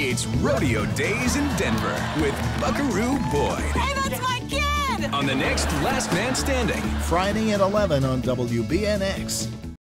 It's Rodeo Days in Denver with Buckaroo Boyd. Hey, that's my kid! On the next Last Man Standing. Friday at 11 on WBNX.